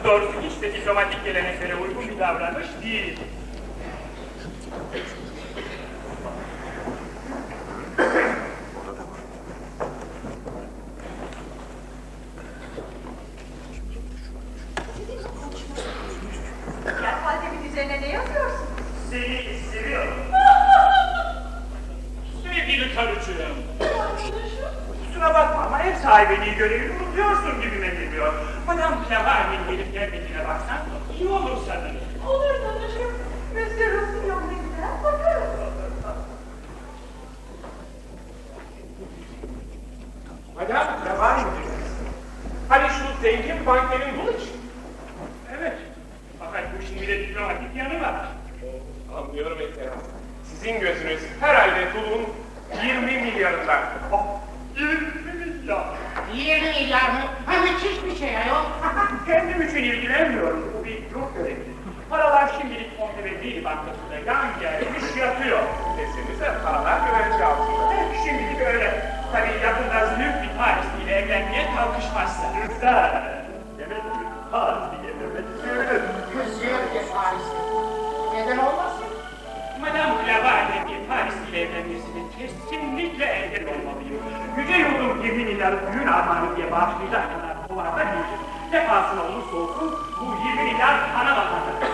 Doğrusu hiç de diplomatik geleneklere uygun bir davranış değil. Yelpazemin üzerine ne yazıyorsun? Seni seviyorum. Sevgili karıcığım. Kusura bakma ama ev sahibeliği görevini unutuyorsun gibime geliyor. Madame Clavarne'in gelip gelmediğine baksan iyi olur sanırım. Olur tanışım. Monsieur Roussillon'la gider bakarız. Madame Clavarne mı? Hani şu zengin bankerin bu için? Evet. Fakat bu işin bir de diplomatik yanı var. Anlıyorum Ekran. Sizin gözünüz herhalde Tulun 20 milyarında. Oh, 20 milyar. 20 milyar mı? Ha müthiş bir şey ayol. Kendim için ilgilenmiyorum. Bu bir yurt görevi. Paralar şimdilik Montevecchi Bankası'nda yan gelmiş yatıyor. Desenize paralar güvence altında. Şimdilik öyle. Tabii yakında zülüf bir Parisliyle evlenmeye kalkışmazsa. Güzel. Demek ki Parisli'ye demek söylüyor. Kızıyor bir Paris'te. Neden olmasın? Madame Clavarne bir Parisliyle evlenmesine kesinlikle engel olmalıyım. Yüce yurdum 20 milyarı düğün armağanı diye bağışlayacak kadar kovarda değilim. Ne pahasına olursa olsun bu 20 milyar kana bakandır.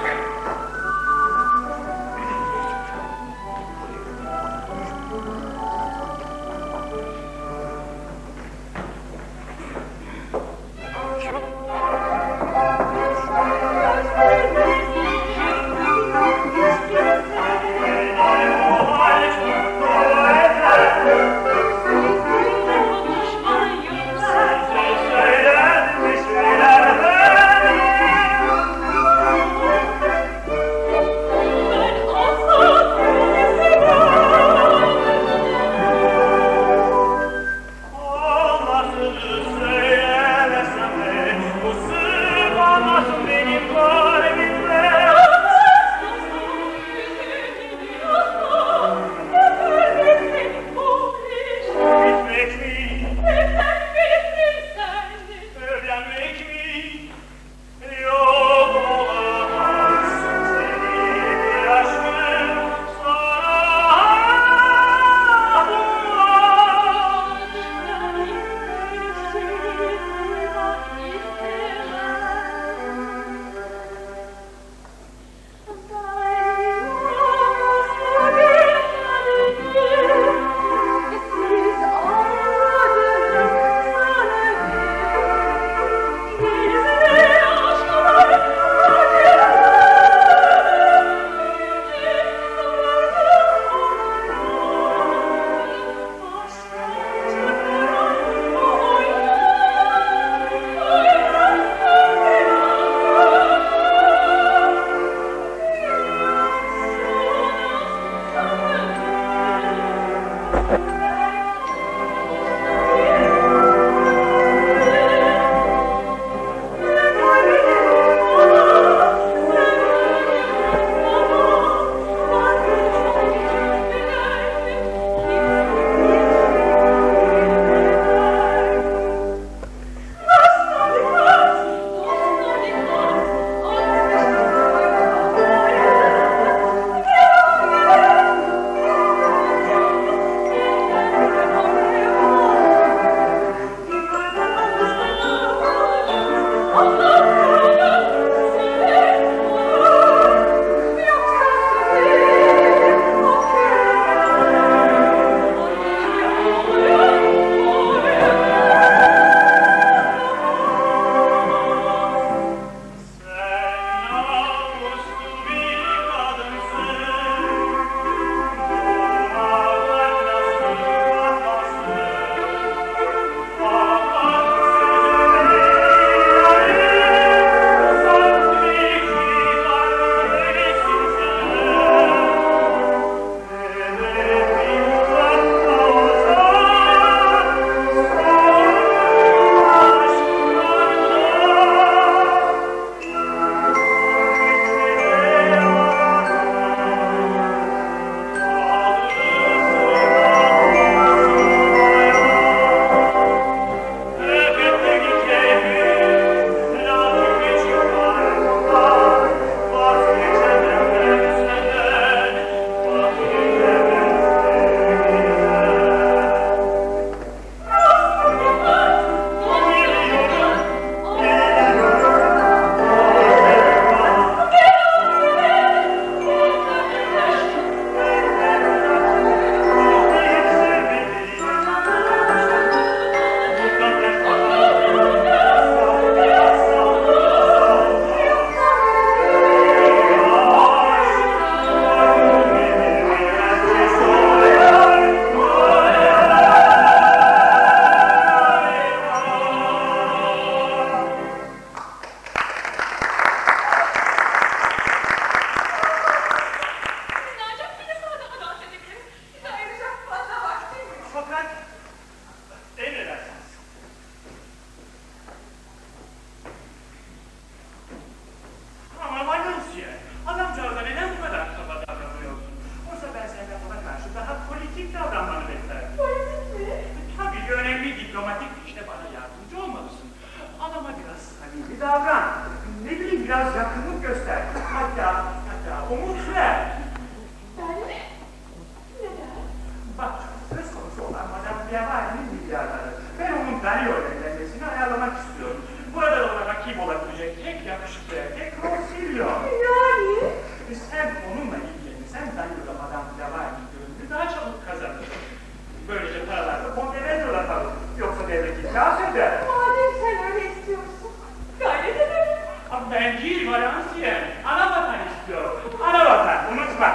yakışıklı erkek Rosillo. Yani? Sen onunla ilgilenirsen Danilo Madame Pilavani'nin gönlünü daha çabuk kazanır. Böylece paralar da Pontevedro'da kalır. Yoksa devlet iflas eder. Madem sen öyle istiyorsun, gayret edelim. Ama ben değil Valenciennes. Ana vatan istiyor. Ana vatan, unutma.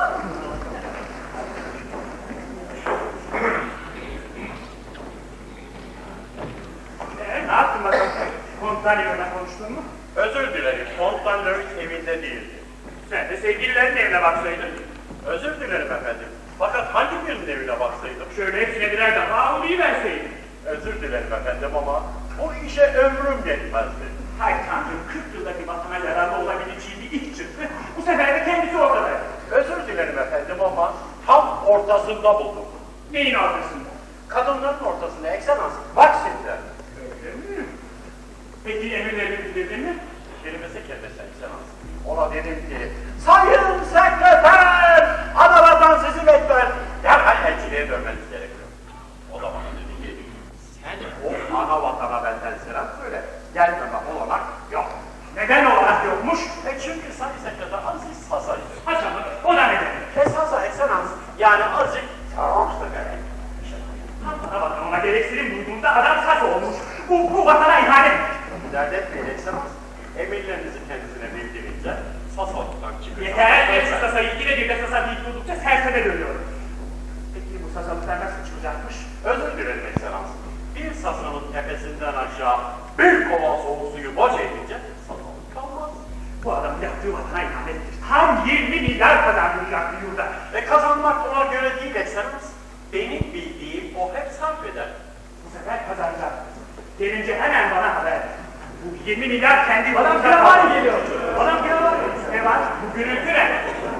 Ne yaptın bakalım? Kontanyo'yla konuştun mu? Özür dilerim, Fontainebleau evinde değildi. Sen de sevgililerin evine baksaydın. Özür dilerim efendim. Fakat hangi birinin evine baksaydım? Şöyle hepsine birer defa uğrayıverseydin. Özür dilerim efendim ama bu işe ömrüm yetmezdi. Hay Tanrım, 40 yıldaki vatana yararlı olabileceği bir iş çıktı. Bu sefer de kendisi ortadaydı. Özür dilerim efendim ama tam ortasında buldum. Neyin ortasında? Kadınların ortasında ekselans, Vaksim'de. Öyle mi? Peki emirlerini bildirdin mi? Kelimesi kendisi ekselans. Ona dedim ki, sayın sekreter, ana vatan sizi bekler. Derhal elçiliğe dönmeniz gerekiyor. O da bana dedi ki, sen o ana vatana benden selam söyle. Gelmeme olanak yok. Neden olarak yokmuş? Çünkü sayın sekreter Aziz Sasa'ydı. Haşa mı? O da neden? Sasa ekselans, yani azıcık sarhoştu gerek. Ana vatan ona gereksinim duyduğunda adam sas olmuş. Bu vatana ihanet. Dert etmeyin ekselans. Emirlerinizi kendisine bildirince Sasa'dan çıkıyor. Yeter, ben şu sasayı ikide bir de sasa deyip durdukça serseme dönüyorum. Peki bu sasalıklar nasıl çıkacakmış? Özür dilerim ekselans. Bir sasanın tepesinden aşağı bir kova soğuk suyu boca edince sasalık kalmaz. Bu adamın yaptığı vatana ihanettir. Tam 20 milyar kazandıracak bir yurda. Ve kazanmak ona göre değil ekselans. Benim bildiğim o hep sarf eder. Bu sefer kazanacak. Gelince hemen bana haber ver. Bu 20 milyar kendi Adam Pilavani geliyor. Adam Pilavani. Ne var? Bu gürültü ne?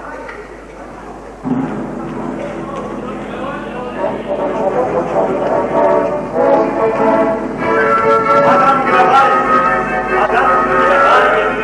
Adam Pilavani. Adam Pilavani.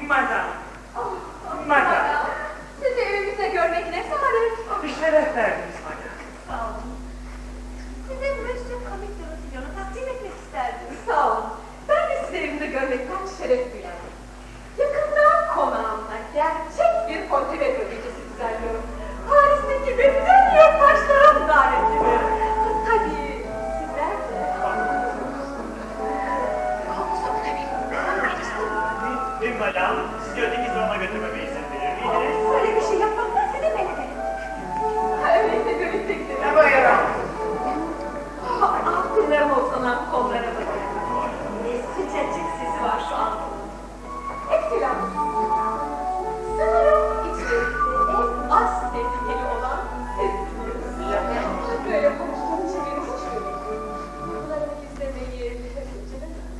Madam. Oh, Madam. Sizi evimizde görmek ne saadet. Şeref verdiniz madam. Sağ olun. Size Monsieur Komik de Rosillon'u takdim etmek isterdim. Sağ olun. Ben de sizi evimde görmekten şeref duyarım. Yakında konağımda gerçek bir Pontevedra gecesi düzenliyorum. Paris'teki bütün yurttaşlarım davetlidir. Tabii sizler de. Bir madam, sizi öteki salona götürmeme izin verir miydiniz? Böyle bir şey yapmaktan sizi men ederim. Öyleyse birlikte gidelim. Ne buyurun? Altınlarım olsanan kollara bakın. Ne sıcacık sesi var şu an. Excellence. Sanırım içimizde en az tehlikeli olan sizsiniz. Böyle konuştuğum için beni hiç görmeyin. Bunları izlemeyi müteşekkir ederim.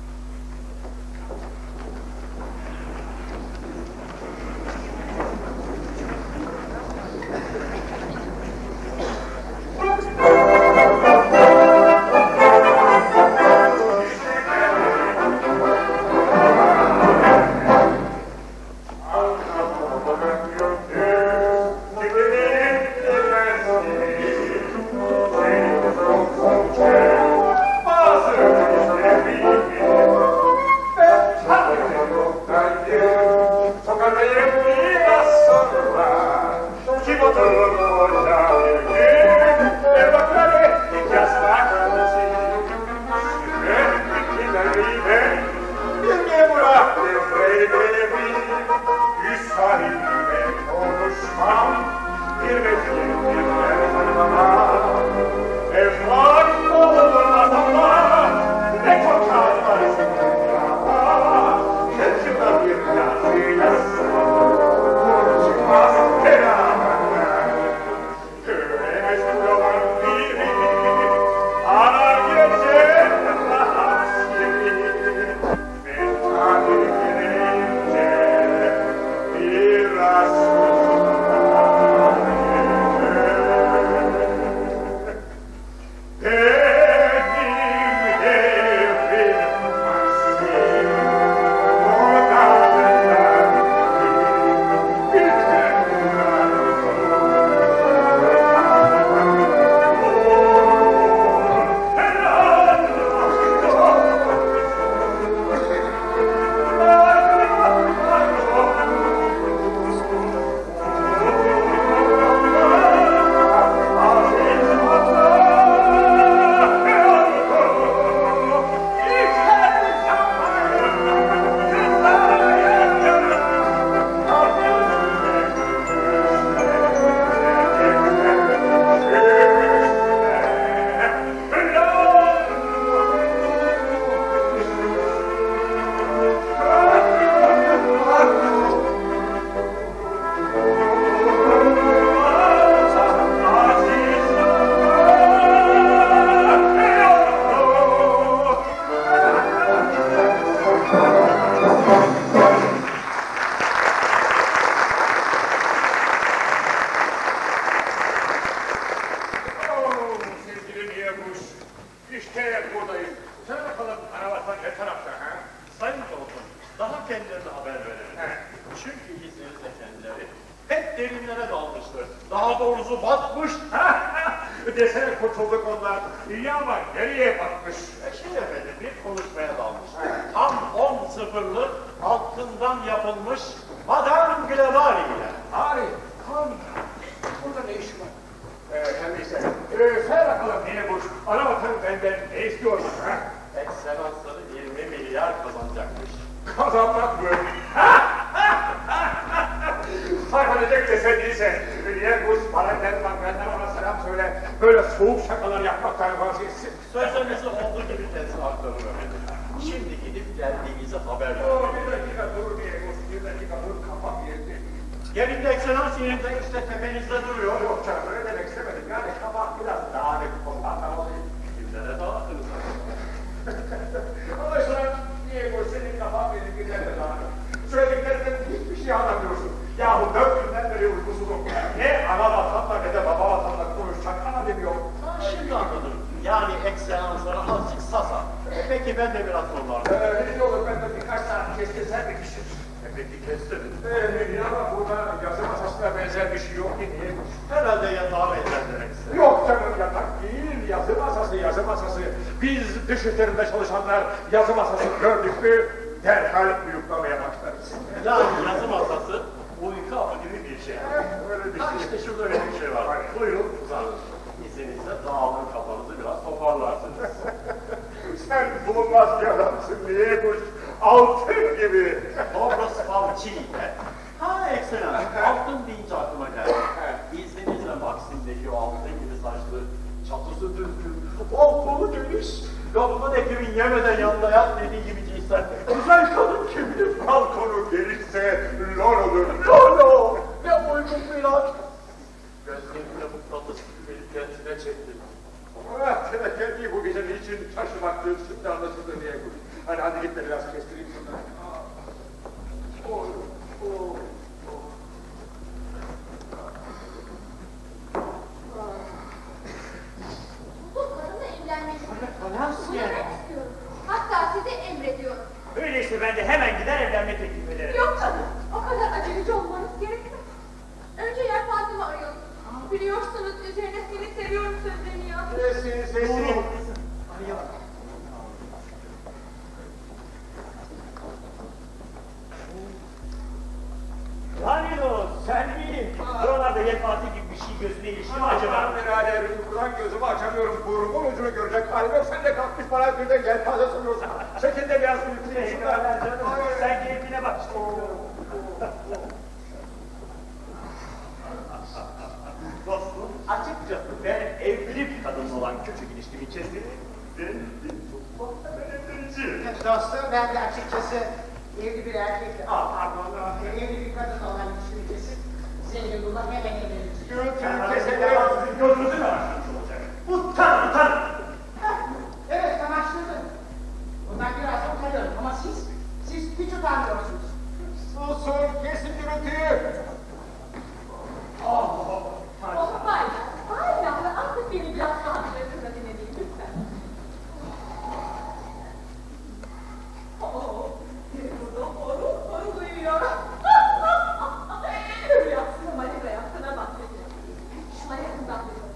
Desene kurtulduk ondan. İyi ama nereye batmış? Efendim bir konuşmaya dalmış. Tam 10 sıfırlık altından yapılmış Madame Glevali ile. Ari, kan. Burada ne işin var? Her neyse. Söyle bakalım niye boş? Ana vatan benden ne istiyorsun ha? Ekselansları 20 milyar kazanacakmış. Kazanmak mı? Sayfanacak desen değilse. Niye boş bana vermem benden ona selam söyle. Böyle soğuk şakalar yapmaktan vazgeçsin. Sözlerinizi olduğu gibi teslim aktarım efendim. Şimdi gidip geldiğinizi haber verin. Bir dakika dur diye boş. Bir dakika dur kafam yerinde. Yerinde ekselans yerinde işte tepenizde duruyor. Yok canım öyle demek istemedim. Yani kafam biraz dağınık. Ondan olayım. Kimlere dağıttınız? Ama sonra niye boş senin kafan benim güzel dağınık. Söylediklerinden hiçbir şey anlamıyorsun. Yahu 4 günden beri uykusuzum. Ne ana vatanla ne de baba vatanla konuşacak ana demiyor. Şimdi anladım. Yani ekselanslara azıcık sasa. Peki ben de biraz onlarla. Ne olur ben de birkaç saat kestirsen bir kişi. Peki kestiniz. Ama burada yazı masasına benzer bir şey yok ki niye? Herhalde yatağa benzer istedim. Yok canım yatak değil, yazı masası, yazı masası. Biz dış üzerinde çalışanlar yazı masası gördük mü derhal uyuklamaya başlarız. Yani yazı masası uyku hapı gibi bir şey. Öyle bir Ha şey. işte şurada öyle bir şey var. Buyurun uzanın. İzninizle dağılın kafanızı biraz toparlarsınız. Sen bulunmaz bir adamsın, niye kuş? Altın gibi. Dobro spavcine. Ha ekselen. Altın deyince aklıma geldi. İzninizle Maksim'deki o altın gibi saçlı, çatısı düzgün, bol geniş, lafımın ekibin yemeden yanında yat dediği gibi cinsen. Güzel kadın kim bilir? Balkonu gelirse lor olur. Lolo! Ne uygun bir ilaç. Gözlerimle mıknatıs gibi beni kendine çekti. Geldiği bu gece niçin şaşırmaktır, şimdi anlaşılır diye kuş. Hadi git de biraz kestireyim şunları. Oy, oy. Bu kadınla evlenmek istiyorum. Hatta size emrediyorum. Öyleyse ben de hemen gider evlenme teklif ederim. Yok canım, o kadar aceleci olmanız gerekmez. Önce yelpazemi arayalım. Biliyorsunuz üzerine seni seviyorum sözlerini yazmış. Sesi. Danilo, sen miydin? Buralarda yelpaze gibi bir şey gözüne ilişti mi acaba? Birader uykudan gözümü açamıyorum. Burnumun ucunu görecek halim yok. Sen de kalkmış bana bir de yelpaze sunuyorsun. Şekilde biraz uyutayım şundan. Sen keyfine bak. Dostum, açıkçası ben evli bir kadınla olan küçük ilişkimi kestim. Ben tutmakla evleneceğim. Dostum ben de açıkçası evli bir erkekle, evli bir kadınla olan ilişkimi kesip zengin bulmak hemen evleneceğim. Gürültüyü keselim. Gözünüzü mü açmış olacak? Utan! Evet kamaştırdım. Bundan biraz utanıyorum ama siz hiç utanmıyorsunuz. Susun, kesin gürültüyü. Bayla artık beni biraz rahatlatın da dinleyin lütfen. Burada horul uyuyor. Rüyasına manevra yaptığına bahsediyor. Şuna yakından duyuyorum.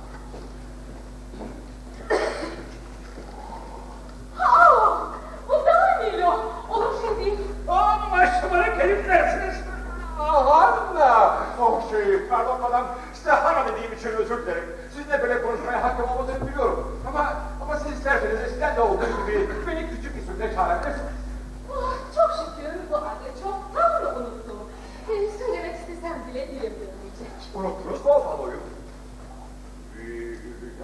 Bu da Nilo. Olur şey değil. Amma şımarık heriflersiniz. Hanna! Oh pardon madam. Size hanım dediğim için özür dilerim. Sizinle böyle konuşmaya hakkım olmadığını biliyorum. Ama siz isterseniz eskiden de olduğu gibi beni küçük isimle çağırabilirsiniz. Çok şükür bu adı çoktan unuttum. Söylemek istesem bile dilim dönmeyecek. Unuttunuz mu o faloyu? Bir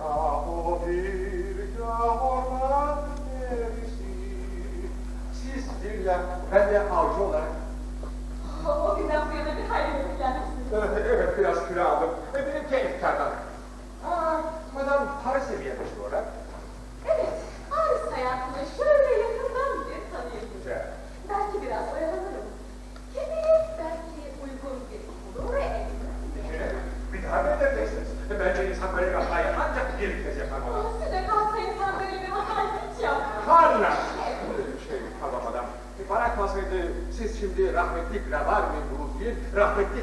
orman derisi. Siz dinle, ben de avcı olarak. O günden bu yana bir hayli etkilenmişsiniz. Evet, biraz kilo aldım. Benimki efkardan. Madam Paris'e mi yerleşti orada? Evet, Paris hayatını şöyle yakından bir tanıyabilirim. Güzel. Belki biraz oyalanırım. Kimi belki uygun bir olur ve evlenirim. Bir daha mı edeceksiniz? Bence insan böyle bir hatayı ancak bir kez yapar madam. Size kalsa insan böyle bir hata hiç yapmaz. Hanna! Pardon madam. Bana kalsaydı siz şimdi rahmetlik Ravar memuru değil, rahmetlik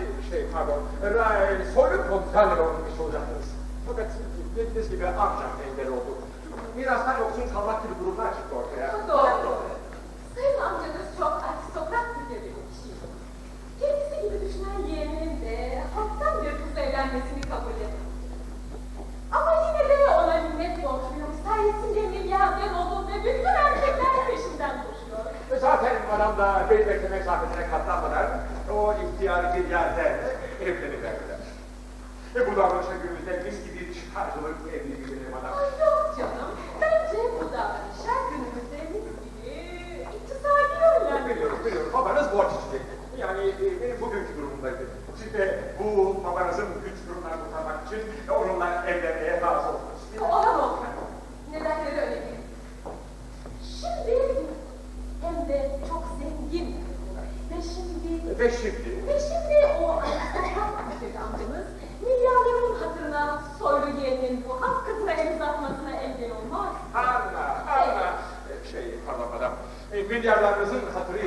soyluk komutanı olmuş olacaktınız. Fakat dediğiniz gibi ancak engel oldu. Mirastan yoksun kalmak gibi durumlar çıktı ortaya. Doğru. Sayın amcanız çok aristokrat bir kişi. Kendisi gibi düşünen yeğeninin de halktan bir kızla evlenmesini kabul eder. Ama yine de ona minnet borçluyum. Sayesinde milyarder oldum ve bütün erkekler peşinden koşuyor. Zaten adam da beni bekleme mesafesine katlanmadan o ihtiyarı bir yerde evleniverdiler. Bu davranışa günümüzde mis gibi çıkarcılık evliliği bilir adam. Ay yok canım. Bence bu davranışlar günümüzde mis gibi iktisadi yönler. Biliyorum. Babanız borç içecekti. Yani benim bugünkü durumumdaydı. Siz de bu babanızın güç durumlarını kurtarmak için onunla evlenmeye razı oldunuz. Olamam. Nedenleri öyle değil. Şimdi hem de çok zengin. Ve şimdi o aristokrat başlık amcamız milyarların hatırına soylu yeğenin bu hak kızına el uzatmasına engel olmaz. Anla. Pardon madam. Milyarlarınızın hatırı için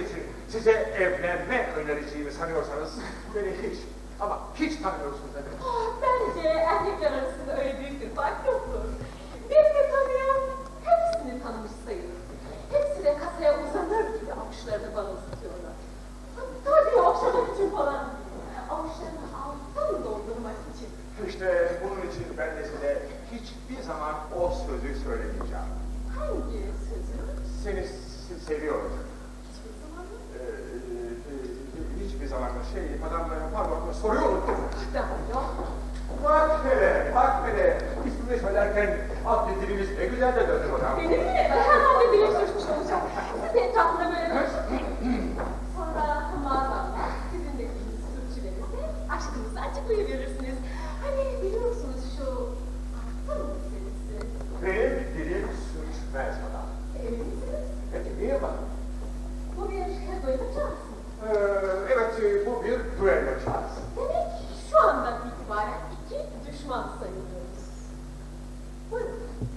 size evlenme önereceğimi sanıyorsanız beni hiç ama hiç tanımıyorsunuz dedim. Bence erkekler arasında öyle büyük bir fark yoktur. Birini tanıyan hepsini tanımış sayılır. Hepsi de kasaya uzanır gibi avuçlarını bana uzatıyorlar. Tabii okşamak için falan değil. Avuçlarını alttan doldurmak için. İşte bunun için ben de size hiçbir zaman o sözü söylemeyeceğim. Hangi sözü? Seni seviyorum. Hiçbir zaman mı? Hiçbir zaman madam pardon soruyorum. Daha yok. Bak hele. İsmini söylerken alt dilimiz ne güzel de döndü madam. Benim mi? Herhalde dilim sürçmüş olacak. Siz etrafında böyle konuşmayın. Sonra maazallah sizin de diliniz sürçülerinizde aşkınızı açıklayıverirsiniz. Hani biliyorsunuz şu altın meselesi. Benim dilim sürçmez madam. Emin misiniz? Niye madam? Bu bir duello şansı. Evet bu bir duello şansı. Demek şu andan itibaren iki düşman sayılıyoruz. Buyurun.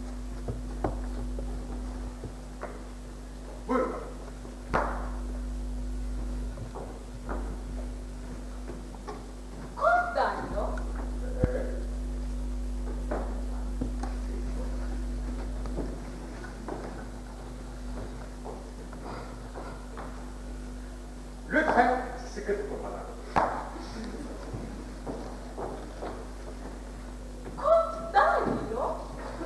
Buyurun madam. Kont Danilo. Evet. Lütfen sıkı tutun madam. Kont Danilo.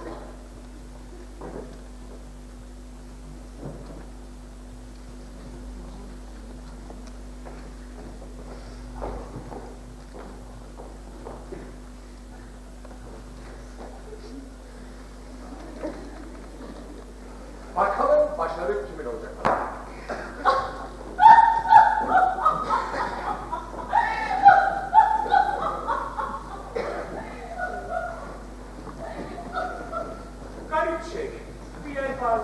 Bakalım başarı kimin olacak madam? Garip şey. Bir yelpaze.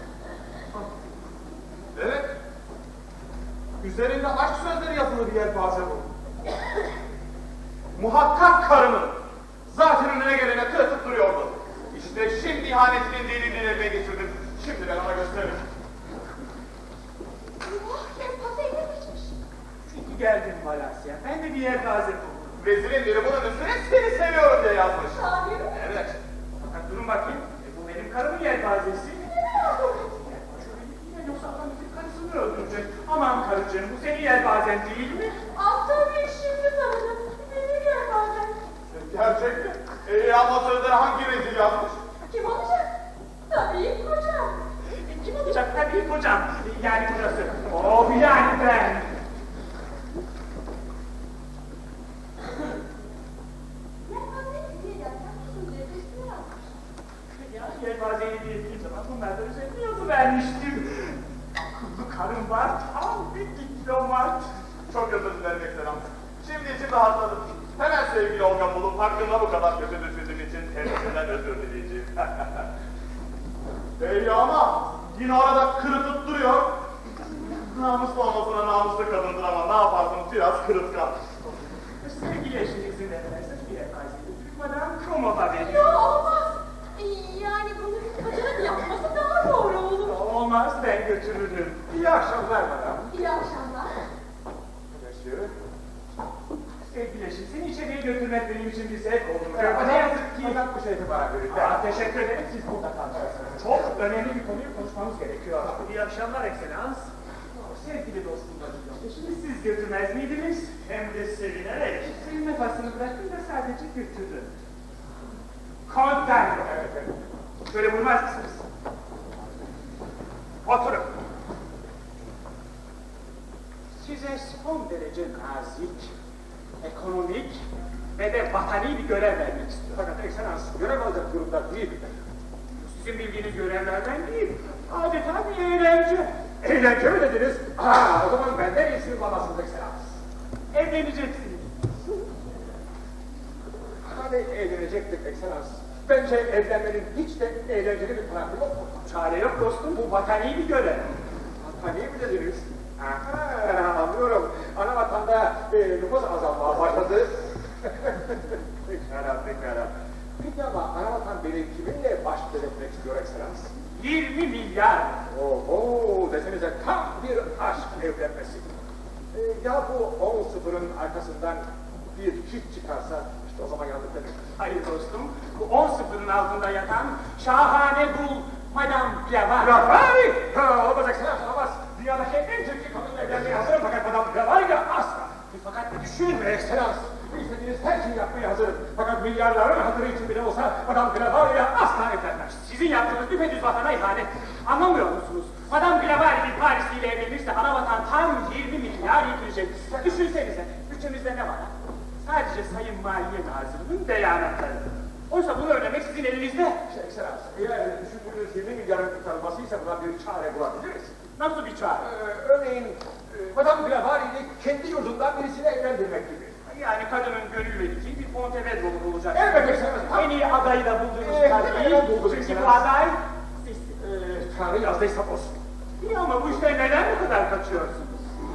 Evet. Üzerinde aşk sözleri yazılı bir yelpaze bu. Muhakkak karımın zaten önüne gelene kırıtıp duruyordu. İşte şimdi ihanetinin delilini elime geçirdim. Şimdi ben ona gösteririm. Yelpaze elimmişmiş. İyi geldin Malasya. Ben de bir yelpaze buldum. Vezirin biri bunun üstüne seni seviyorum diye yazmış. Sahi mi? Evet. Fakat durun bakayım. Bu benim karımın yelpazesi. Yoksa adam gidip karısını öldürecek. Aman karıcığım bu senin yelpazen değil mi? Tabii şimdi tanıdım. Benim yelpazem. Gerçek mi? Ama sözleri hangi rezil yazmış? Kim olacak? Tabii kocam. Kim olacak? Tabii kocam. Yani kocası. Oh yani ben. Yelpaze hediye ederken uzun bir üstüne yazmış. Ya yelpazeyi hediye ettiğim zaman bunlar da üzerine yazı vermiştim. Akıllı karım var. Tam bir diplomat. Çok özür dilerim Ekselans. Şimdi içim rahatladım. Hemen sevgili Olga bulup hakkında bu kadar kötü düşündüğüm için kendisinden özür dileyeceğim. Ama yine orada kırıtıp duruyor. Namuslu olmasına namuslu kadındır ama ne yaparsın biraz kırıtkan. Sevgili eşim izin verirse bir yelpazeyi götürüp Madame Kromova Ya veriyor. olmaz. Yani bunu bir kadının yapması daha doğru olur. Olmaz ben götürürüm. İyi akşamlar madam. İyi akşamlar. Monsieur. Sevgili eşim seni içeriye götürmek benim için bir zevk olur. Ne yazık ki ben bu şeyi bana verirler. Teşekkür ederim siz burada kalacaksınız. Çok önemli bir konuyu konuşmamız gerekiyor. İyi akşamlar Ekselans. Sevgili dostum Vladimir, eşimi siz götürmez miydiniz? Hem de sevinerek. Sevinme basını bıraktım da sadece götürdüm. Konten. Evet, evet. Böyle buyurmaz mısınız? Oturun. Size son derece nazik, ekonomik ve de vatani bir görev vermek istiyorum. Fakat Ekselans görev alacak durumda değil. Sizin bildiğiniz görevlerden değil, adeta bir eğlence. Eğlence mi dediniz? O zaman benden iyisini bulamazsınız Ekselans. Evleneceksiniz. Hani evlenecektik Ekselans. Bence evlenmenin hiç de eğlenceli bir tarafı yok. Çare yok dostum, bu vatani bir görev. Vatani mi dediniz? Anlıyorum. Ana vatanda nüfus azalmaya başladı. Pekala. Peki ama ana vatan beni kiminle baş belirtmek istiyor Ekselans? 20 milyar. Oho, desenize tam bir aşk evlenmesi. Ya bu 10-0'ın arkasından bir çift çıkarsa işte o zaman yandık demek. Hayır dostum, bu 10-0'ın altında yatan şahane bul Madame Clavar. Clavari! Ha, olmaz ekselans, olmaz. Dünyadaki en çirkin kadınla evlenmeye hazırım fakat Madame Clavari asla. Fakat düşünme ekselans. İstediğiniz her şeyi yapmaya hazırım. Fakat milyarların hatırı için bile olsa Madame Clavari asla evlenmez. Sizin yaptığınız düpedüz vatana ihanet. Anlamıyor musunuz? Madame Clavari bir Parisliyle evlenirse ana vatan tam 20 milyar yitirecek. Düşünsenize, bütçemizde ne var ha? Sadece Sayın Maliye Nazırı'nın beyanatları. Oysa bunu önlemek sizin elinizde. Ekselans, eğer düşündüğünüz 20 milyarın kurtarılmasıysa buna bir çare bulabiliriz. Nasıl bir çare? Örneğin Madame Clavari'yi kendi yurdundan birisiyle evlendirmek gibi. Yani kadının gönül vereceği bir Pontevedro'lu olacak. Elbette ekselans. En iyi adayı da buldunuz hemen tabii. buldum Çünkü ekselans. bu aday sizsiniz. Tanrı yazdıysa olsun. İyi ama bu işten neden bu kadar kaçıyorsunuz?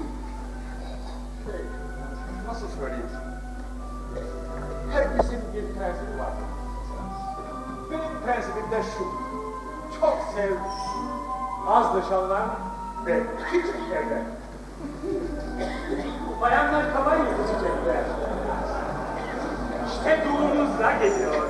Nasıl söyleyeyim? Herkesin bir prensibi vardır. Benim prensibim de şu. Çok sev, az nişanlan ve hiç evlen. Bu bayanlar kaba yüzecekler. İşte durumumuz da geliyor.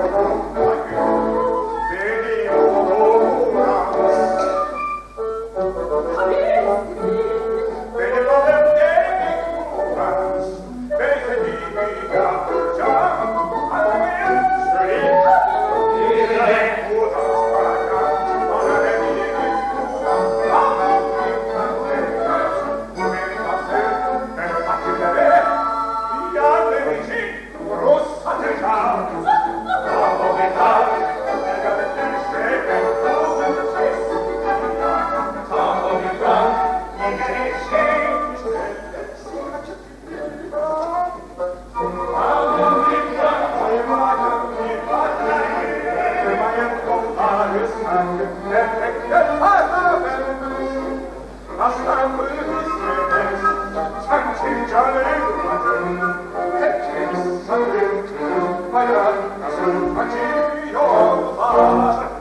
Hayat nasıl acıyor var.